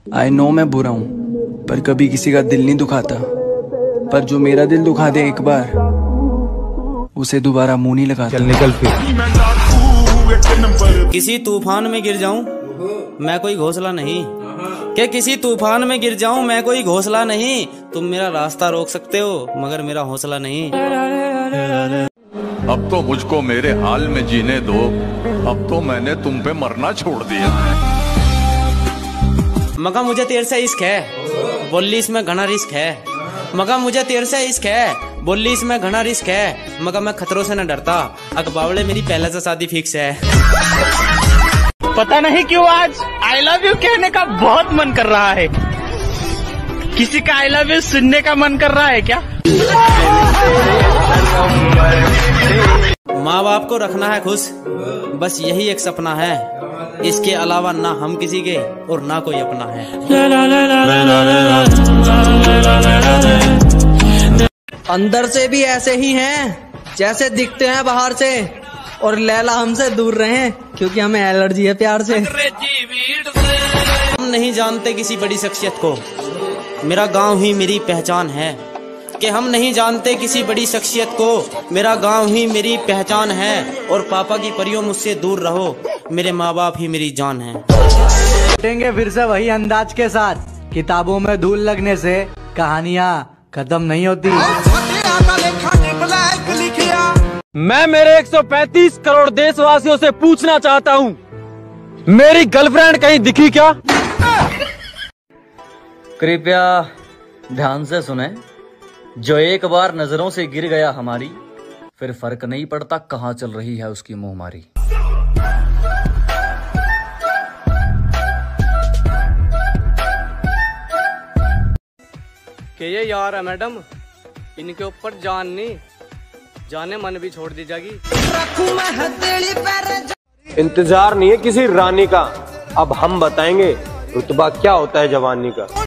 I know मैं बुरा हूँ, पर कभी किसी का दिल नहीं दुखाता। पर जो मेरा दिल दुखा दे एक बार, उसे दोबारा मुंह नहीं लगाता। चल निकल फिर। किसी तूफान में गिर जाऊं मैं कोई घोंसला नहीं, कि किसी तूफान में गिर जाऊं मैं कोई घोंसला नहीं। तुम मेरा रास्ता रोक सकते हो मगर मेरा हौसला नहीं। अब तो मुझको मेरे हाल में जीने दो, अब तो मैंने तुम पे मरना छोड़ दिया। मगर मुझे तेरे से इश्क है, बोली इसमें घना रिस्क है। मगर मुझे तेरे से इश्क है, बोली इसमें घना रिस्क है। मगर मैं खतरों से न डरता, अकबावले मेरी पहले से शादी फिक्स है। पता नहीं क्यों आज आई लव यू कहने का बहुत मन कर रहा है। किसी का आई लव यू सुनने का मन कर रहा है क्या? माँ बाप को रखना है खुश, बस यही एक सपना है। इसके अलावा ना हम किसी के और ना कोई अपना है। अंदर से भी ऐसे ही हैं जैसे दिखते हैं बाहर से, और लैला हमसे दूर रहे क्योंकि हमें एलर्जी है प्यार से। हम नहीं जानते किसी बड़ी शख्सियत को, मेरा गांव ही मेरी पहचान है। कि हम नहीं जानते किसी बड़ी शख्सियत को, मेरा गांव ही मेरी पहचान है। और पापा की परियों मुझसे दूर रहो, मेरे माँ बाप ही मेरी जान है। उठेंगे फिर से वही अंदाज के साथ, किताबों में धूल लगने से कहानियाँ खत्म नहीं होती। मैं मेरे 135 करोड़ देशवासियों से पूछना चाहता हूँ, मेरी गर्लफ्रेंड कहीं दिखी क्या? कृपया ध्यान से सुने। जो एक बार नजरों से गिर गया हमारी, फिर फर्क नहीं पड़ता कहाँ चल रही है उसकी मुंहमारी। कि ये यार है मैडम, इनके ऊपर जान नहीं जाने मन भी छोड़ दी जाएगी। इंतजार नहीं है किसी रानी का, अब हम बताएंगे रुतबा क्या होता है जवानी का।